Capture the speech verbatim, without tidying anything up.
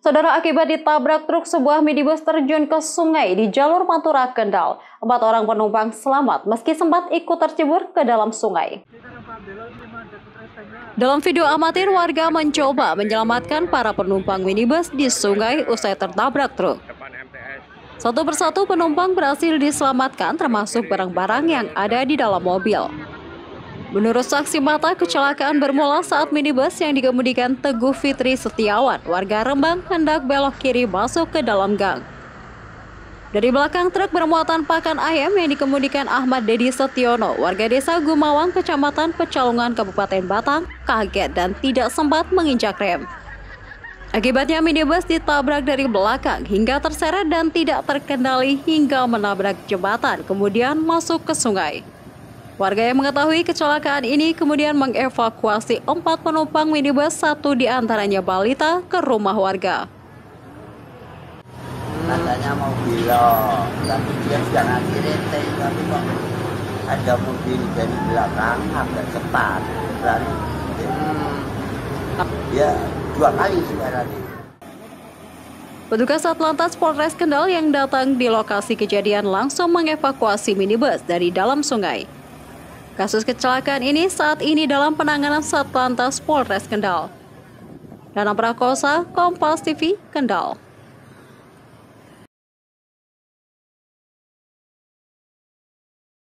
Saudara, akibat ditabrak truk, sebuah minibus terjun ke sungai di jalur Pantura, Kendal. Empat orang penumpang selamat meski sempat ikut tercebur ke dalam sungai. Dalam video amatir, warga mencoba menyelamatkan para penumpang minibus di sungai usai tertabrak truk. Satu persatu penumpang berhasil diselamatkan, termasuk barang-barang yang ada di dalam mobil. Menurut saksi mata, kecelakaan bermula saat minibus yang dikemudikan Teguh Fitri Setiawan, warga Rembang, hendak belok kiri masuk ke dalam gang. Dari belakang, truk bermuatan pakan ayam yang dikemudikan Ahmad Dedi Setiono, warga desa Gumawang, Kecamatan Pecalungan, Kabupaten Batang, kaget dan tidak sempat menginjak rem. Akibatnya minibus ditabrak dari belakang hingga terseret dan tidak terkendali hingga menabrak jembatan, kemudian masuk ke sungai. Warga yang mengetahui kecelakaan ini kemudian mengevakuasi empat penumpang minibus, satu diantaranya balita, ke rumah warga. Katanya mau belok, tapi dia sudah ngasih rente, tapi kok ada mobil dari belakang agak cepat, lalu hmm, ya dua kali sudah tadi. Petugas Satlantas Polres Kendal yang datang di lokasi kejadian langsung mengevakuasi minibus dari dalam sungai. Kasus kecelakaan ini saat ini dalam penanganan Satlantas Polres Kendal. Danang Prakosa, Kompas T V, Kendal.